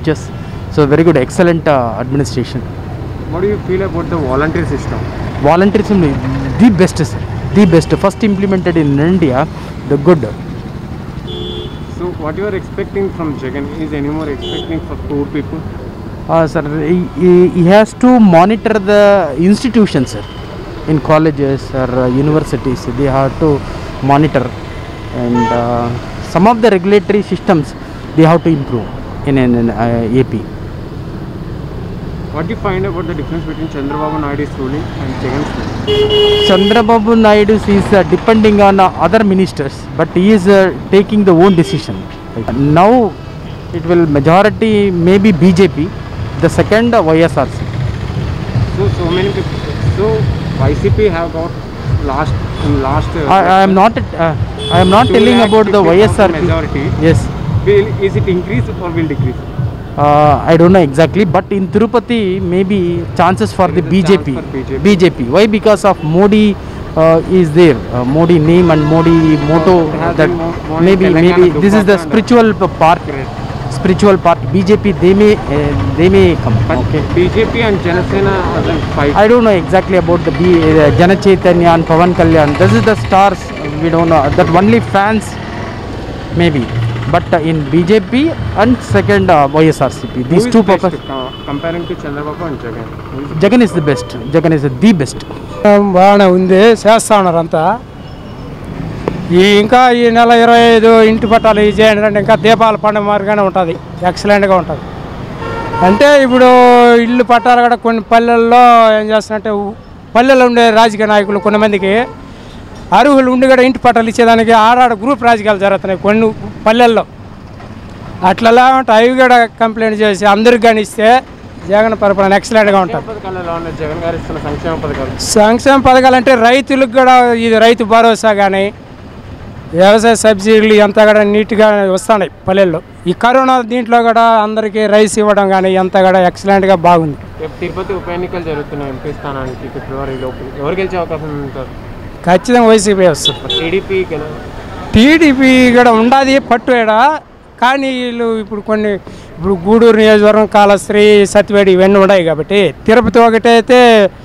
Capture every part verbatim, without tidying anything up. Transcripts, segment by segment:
teachers. So very good, excellent uh, administration. What do you feel about the volunteer system? Volunteerism is the best, sir. The best. First implemented in India, the good. So what you are expecting from Jagan is any more expecting for poor people? Uh, sir, he, he- he has to monitor the institutions, sir. In colleges or uh, universities, they have to monitor, and uh, some of the regulatory systems they have to improve in an in, uh, A P. What do you find about the difference between Chandrababu Naidu's ruling and Jagan's ruling? Chandrababu Naidu is uh, depending on uh, other ministers, but he is uh, taking the own decision. Now it will majority maybe B J P, the second uh, Y S R C. So so many people. So Y C P have got last in last. Uh, I, I am not uh, I am not two telling lakh about the fifty Y S R thousand C. majority. Yes, Will is it increase or will decrease? uh, I don't know exactly, but in Tirupati maybe chances for There the is a B J P. chance for B J P. B J P. Why? Because of Modi uh, is there. Uh, Modi name and Modi motto. it has That been mo- more in maybe Telangana, maybe this is the Dubbaka and- spiritual p- part. Correct. Spiritual part. B J P they may uh, they may come. But Okay. B J P and Janasena doesn't fight. I don't know exactly about the B, uh, Jana Chaitanya and Pavan Kalyan. This is the stars. We don't know that only fans maybe. But uh, in B J P and second uh, Y S R C P. Who These is two best, purpose. uh, comparing to Chandrababu and Jagan. Who is Jagan is the best. Jagan is the best. బాగానే ఉంది, చేస్తా ఉన్నారు అంతా. ఈ ఇంకా ఈ నెల ఇరవై ఐదు ఇంటి పట్టాలు ఈ చేయండి అంటే ఇంకా దీపావళి పండుగ మాదిరిగానే ఉంటుంది, ఎక్సలెంట్గా ఉంటుంది. అంటే ఇప్పుడు ఇల్లు పట్టాలు కూడా కొన్ని పల్లెల్లో ఏం చేస్తారంటే ఉ- పల్లెల్లో ఉండే రాజకీయ నాయకులు కొంతమందికి అర్హులు ఉండి కూడా ఇంటి పట్టాలు ఇచ్చేదానికి ఆడాడ గ్రూప్ రాజకీయాలు జరుగుతున్నాయి కొన్ని పల్లెల్లో. అట్లా ఉంటాయి, అవి కూడా కంప్లైంట్ చేసి అందరికి కానీ ఇస్తే జగన్ పరిపాలన ఎక్సలెంట్గా ఉంటుంది. పథకాలు ఎలా ఉన్నాయి? జగన్ గారు ఇస్తున్న సంక్షేమ పథకాలు. సంక్షేమ పథకాలు అంటే రైతులకు కూడా ఇది రైతు భరోసా కానీ వ్యవసాయ సబ్సిడీలు అంతా కూడా నీట్గా వస్తున్నాయి పల్లెల్లో. ఈ కరోనా దీంట్లో కూడా అందరికీ రైస్ ఇవ్వడం కానీ అంతా కూడా ఎక్సలెంట్గా బాగుంది. రేపు తిరుపతి ఉప ఎన్నికలు జరుగుతున్నాయి ఎంపీ స్థానానికి ఫిబ్రవరి లోపు. ఎవరు గెలిచే అవకాశం ఉంటారు? ఖచ్చితంగా వైసీపీ వస్తుంది. టీడీపీ టీడీపీ కూడా ఉండాది పట్టు ఈడ, కానీ వీళ్ళు ఇప్పుడు కొన్ని ఇప్పుడు గూడూరు నియోజకవర్గం కాళశ్రీ సత్యవేడి ఇవన్నీ ఉన్నాయి కాబట్టి తిరుపతి ఒకటైతే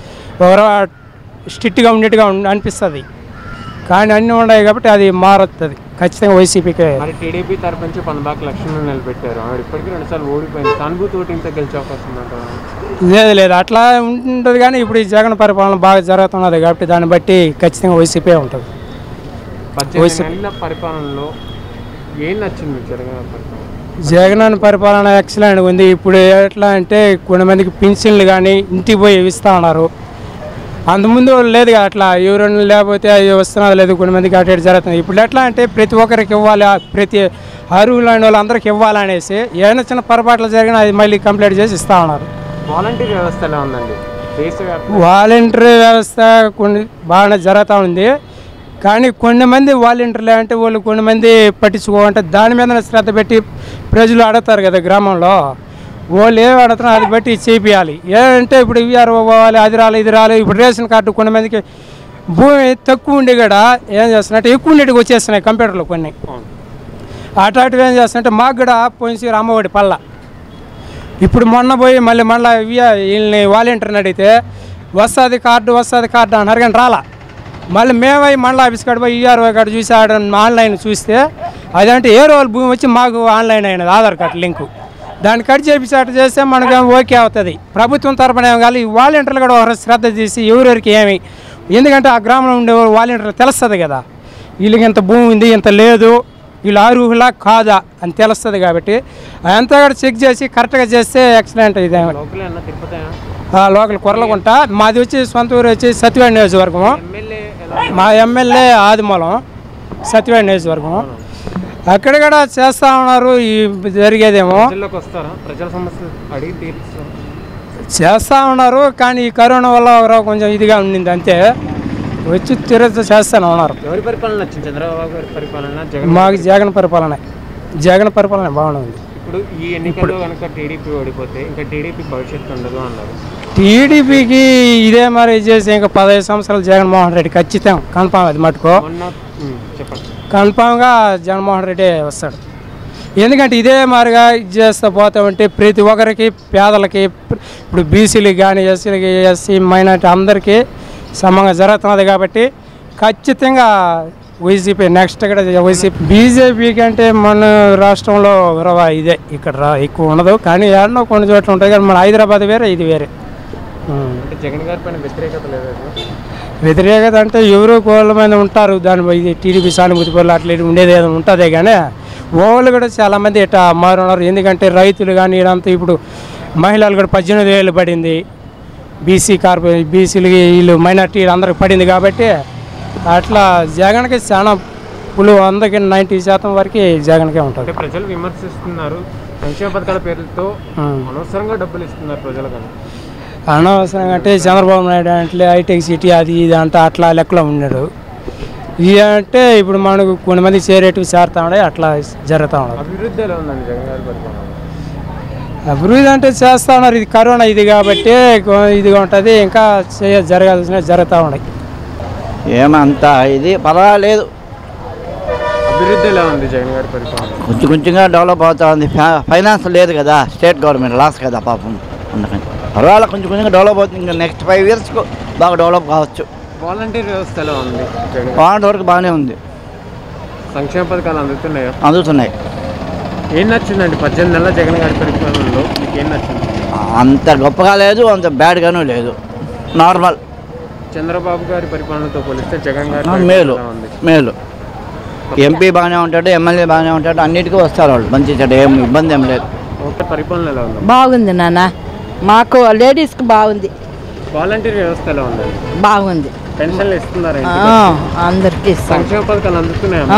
స్ట్రిక్ట్గా ఉండేట్టుగా అనిపిస్తుంది, కానీ అన్నీ ఉన్నాయి కాబట్టి అది మారుతుంది ఖచ్చితంగా వైసీపీకే. మరి టీడీపీ తరపు నుంచి పనబాక లక్ష్మణ్ నిలబెట్టారు, ఆవిడ ఇప్పటికీ రెండుసార్లు ఓడిపోయింది. సానుభూతి ఓటు ఇంత గెలిచే అవకాశం ఉందంటారు? లేదు లేదు అట్లా ఉంటుంది, కానీ ఇప్పుడు ఈ జగన్ పరిపాలన బాగా జరుగుతున్నది కాబట్టి దాన్ని బట్టి ఖచ్చితంగా వైసీపీ ఉంటుంది. పద్దెనిమిది నెలల పరిపాలనలో ఏం నచ్చింది మీకు జగన్ పరిపాలన? జగన్ పరిపాలన ఎక్సలెంట్గా ఉంది. ఇప్పుడు ఎట్లా అంటే కొంతమందికి పింఛన్లు కానీ ఇంటికి పోయి ఇస్తూ ఉన్నారు, అంతకుముందు లేదు అట్లా ఎవరైనా లేకపోతే అది వస్తున్నది లేదు, కొంతమందికి అటు ఇటు జరుగుతుంది. ఇప్పుడు ఎట్లా అంటే ప్రతి ఒక్కరికి ఇవ్వాలి, ప్రతి అర్హులైన వాళ్ళందరికీ ఇవ్వాలనేసి ఏమైనా చిన్న పొరపాట్లు జరిగినా అది మళ్ళీ కంప్లీట్ చేసి ఇస్తూ ఉన్నారు. వాలంటీర్ వ్యవస్థ ఎలా ఉందండి దేశవ్యాప్తంగా? వాలంటరీ వ్యవస్థ కొన్ని బాగానే జరుగుతూ ఉంది, కానీ కొన్ని మంది వాలంటీర్లు అంటే వాళ్ళు కొన్ని మంది పట్టించుకోవాలంటే దాని మీద శ్రద్ధ పెట్టి ప్రజలు అడుగుతారు కదా గ్రామంలో, వాళ్ళు ఏమి అడుగుతున్నారు అది బట్టి చేపియాలి. ఏంటంటే ఇప్పుడు ఇవ్వరు పోవాలి, అది రాలి ఇది రాలి. ఇప్పుడు రేషన్ కార్డు కొన్ని మందికి భూమి తక్కువ ఉండి కూడా ఏం చేస్తున్నట్టు ఎక్కువ ఉండేటికి వచ్చేస్తున్నాయి కంప్యూటర్లో కొన్ని. అట్లాంటివి ఏం చేస్తున్నట్టే మాకు కూడా పోయిన అమ్మఒడి పల్ల ఇప్పుడు మొన్న పోయి మళ్ళీ మళ్ళీ వీళ్ళని వాలంటీర్ని అడిగితే వస్తుంది కార్డు వస్తుంది కార్డు అన్నారు, కానీ రాలా. మళ్ళీ మేమై మండల ఆఫీస్ కాడ పోయి ఈఆర్ఓ కాడ చూసి ఆడ ఆన్లైన్ చూస్తే అదంటే ఏ రోజు భూమి వచ్చి మాకు ఆన్లైన్ అయినది ఆధార్ కార్డు లింకు, దాన్ని కట్ చేపించి అట్లా చేస్తే మనకు ఓకే అవుతుంది. ప్రభుత్వం తరపున ఏం కాదు, ఈ వాలంటీర్లు కూడా ఒక శ్రద్ధ చేసి ఎవరెవరికి ఏమి, ఎందుకంటే ఆ గ్రామంలో ఉండే వాలంటీర్లు తెలుస్తుంది కదా వీళ్ళకి ఇంత భూమి ఉంది ఇంత లేదు, వీళ్ళు అర్హులా కాదా అని తెలుస్తుంది. కాబట్టి అదంతా కూడా చెక్ చేసి కరెక్ట్గా చేస్తే ఎక్సలెంట్. ఇదే లోకల్ కొరలకుంట, మాది వచ్చి సొంత ఊరు వచ్చి సత్యవేడి నియోజకవర్గము, మా ఎమ్మెల్యే ఆదిమూలం సత్యవేడి నియోజకవర్గం. అక్కడ కూడా చేస్తూ ఉన్నారు, ఈ జరిగేదేమో చేస్తూ ఉన్నారు, కానీ ఈ కరోనా వల్ల కొంచెం ఇదిగా ఉండింది అంతే. వచ్చి తిరుగుతూ చేస్తూనే ఉన్నారు. ఎవరి పరిపాలన నచ్చింది? చంద్రబాబు గారి పరిపాలన, జగన్? మాకు జగన్ పరిపాలన జగన్ పరిపాలన బాగుంది. ఇప్పుడు ఈ ఎన్నికల్లో కనుక టీడీపీ ఓడిపోతే ఇంకా టీడీపీ భవిష్యత్తు ఉండదు అన్నారు. టీడీపీకి ఇదే మరి చేసి ఇంకా పదహైదు సంవత్సరాలు జగన్మోహన్ రెడ్డి ఖచ్చితం కన్ఫామ్, అది మటుకో చెప్పండి. కన్ఫామ్గా జగన్మోహన్ రెడ్డి వస్తాడు. ఎందుకంటే ఇదే మారిగా ఇది చేస్తూ పోతామంటే ప్రతి ఒక్కరికి పేదలకి ఇప్పుడు బీసీలకి కానీ ఎస్సీలకి ఎస్సీ మైనార్టీ అందరికీ సమంగా జరుగుతున్నది కాబట్టి ఖచ్చితంగా వైసీపీ నెక్స్ట్ ఇక్కడ వైసీపీ బీజేపీకి అంటే మన రాష్ట్రంలో రవా ఇదే ఇక్కడ రా ఎక్కువ ఉండదు కానీ ఏడనో కొన్ని చోట్ల ఉంటాయి కానీ మన హైదరాబాద్ వేరే ఇది వేరే. జగన్ గారి పైన వ్యతిరేకత లేదు. వ్యతిరేకత అంటే ఎవరో కోళ్ళ మంది ఉంటారు దాని ఇది టీడీపీ సానుభూతి పనులు అట్లా ఉండేది ఏదో ఉంటుందే కానీ వాళ్ళు కూడా చాలామంది ఇట్లా మారున్నారు. ఎందుకంటే రైతులు కానీ ఇదంతా ఇప్పుడు మహిళలు కూడా పద్దెనిమిది వేలు పడింది బీసీ కార్పొరే బీసీలకి వీళ్ళు మైనార్టీ అందరికి పడింది కాబట్టి అట్లా జగన్కి చాలా పులు అందరికి నైంటీ శాతం వరకు జగన్కే ఉంటుంది. ప్రజలు విమర్శిస్తున్నారు సంక్షేమ పథకాల పేర్లతో అనవసరంగా డబ్బులు ఇస్తున్నారు ప్రజలకు. అనవసరంగా అంటే చంద్రబాబు నాయుడు అంటే హైటెక్ సిటీ అది ఇది అంటే అట్లా లెక్కలో ఉన్నాడు. ఇవి అంటే ఇప్పుడు మనకు కొన్ని మంది చేరేటివి చేరుతా ఉన్నాయి అట్లా జరుగుతూ ఉన్నాయి. అభివృద్ధి ఎలా ఉందండి జగన్ గారి పరిపాలన? అభివృద్ధి అంటే చేస్తూ ఉన్నారు. ఇది కరోనా ఇది కాబట్టి ఇదిగా ఉంటుంది ఇంకా చేయ జరగాల్సిన జరుగుతూ ఉన్నాయి. ఏమంతా ఇది పర్వాలేదు. అభివృద్ధి ఎలా ఉంది జగన్ గారి పరిపాలన? కొంచెం కొంచెంగా డెవలప్ అవుతా ఉంది. ఫైనాన్స్ లేదు కదా స్టేట్ గవర్నమెంట్ లాస్ కదా పాపం అందుకని పర్వాలేదు కొంచెం కొంచెంగా డెవలప్ అవుతుంది. ఇంకా నెక్స్ట్ ఫైవ్ ఇయర్స్కు బాగా డెవలప్ కావచ్చు. వాలంటీర్ వ్యవస్థ ఎలా ఉంది? వాటి వరకు బాగానే ఉంది. సంక్షేమ పథకాలు అందుతున్నాయా? అందుతున్నాయి. ఏం నచ్చిందండి పద్దెనిమిది నెలల జగన్ గారి పరిపాలనలో మీకు ఏం నచ్చింది? అంత గొప్పగా లేదు అంత బ్యాడ్గానూ లేదు, నార్మల్. చంద్రబాబు గారి పరిపాలనతో పోలిస్తే జగన్ గారి మేలు పరిపాలన ఉంది. మేలు. ఎంపీ బాగానే ఉంటాడు, ఎమ్మెల్యే బాగానే ఉంటాడు, అన్నిటికీ వస్తారు వాళ్ళు మంచి చెడ్డ ఏం ఇబ్బంది ఏం లేదు. ఓకే, పరిపాలన ఎలా ఉంది? బాగుంది నాన్న, మాకు లేడీస్కి బాగుంది. వాలంటీర్ వ్యవస్థ ఎలా ఉంది? బాగుంది. పెన్షన్లు ఇస్తున్నారు, అందరికీ సంక్షేమ పథకాలు అందుతున్నాయా?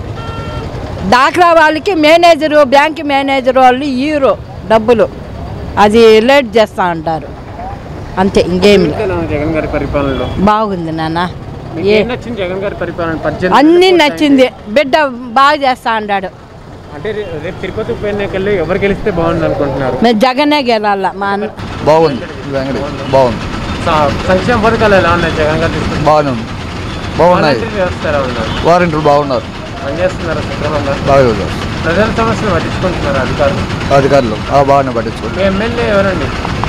డాక్రా వాళ్ళకి మేనేజరు బ్యాంక్ మేనేజర్ వాళ్ళు ఇయ్యరు డబ్బులు, అది లేట్ చేస్తా అంటారు అంతే, ఇంకేం జగన్ గారి పరిపాలనలో బాగుంది నాన్న. జగన్ గారి పరిపాలన అన్నీ నచ్చింది. బిడ్డ బాగా చేస్తా అన్నాడు. అంటే రేపు తిరుపతి ఉప ఎన్నికల్లో ఎవరు గెలిస్తే బాగుంది అనుకుంటున్నారు? మేము జగనే గెలాల. మా బాగుంది బాగుంది. సంక్షేమ పథకాలు ఎలా ఉన్నాయి జగన్ గారు? బాగానే ఉంది, బాగున్నాయి. వ్యవస్థ ఎలా ఉన్నారు? వారంటీలు బాగున్నారు, పనిచేస్తున్నారు సక్రమంగా? బాగా. ప్రజల సమస్యలు పట్టించుకుంటున్నారు అధికారులు? అధికారులు బాగానే పట్టించుకుంటారు. మీ ఎమ్మెల్యే ఎవరండి?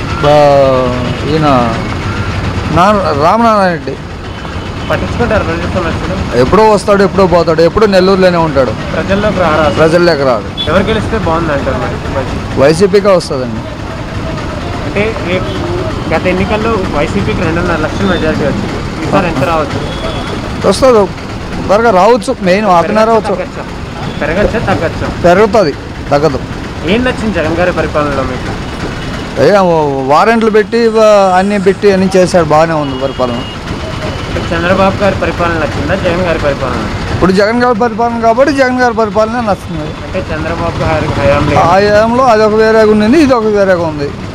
ఈయన నా రామనారాయణ రెడ్డి. పట్టించుకుంటారు ప్రజల సమస్యలు? ఎప్పుడో వస్తాడు ఎప్పుడో పోతాడు, ఎప్పుడూ నెల్లూరులోనే ఉంటాడు, ప్రజల్లోకి రారా? ప్రజల్లోకి రాడు. ఎవరు గెలిస్తే బాగుంది అంటారు మరి? వైసీపీగా వస్తుందండి. అంటే రేపు గత ఎన్నికల్లో వైసీపీకి రెండున్నర లక్షల మెజారిటీ వచ్చింది, ఈసారి ఎంత రావచ్చు? వస్తుంది, త్వరగా రావచ్చు. మెయిన్ అతనే రావచ్చు. పెరగచ్చా తగ్గచ్చా? పెరుగుతుంది, తగ్గదు. ఏం నచ్చింది జగన్ గారి పరిపాలనలో మీకు? ఏ వారెంట్లు పెట్టి అన్నీ పెట్టి అన్నీ చేశాడు, బాగానే ఉంది పరిపాలన. చంద్రబాబు గారి పరిపాలన నచ్చిందా జగన్ గారి పరిపాలన? ఇప్పుడు జగన్ గారి పరిపాలన కాబట్టి జగన్ గారి పరిపాలన నచ్చుతుంది. అంటే చంద్రబాబు గారి హయాంలో ఆ హయాంలో అదొక వేరేగా ఉంది, ఇది ఒక వేరేగా ఉంది.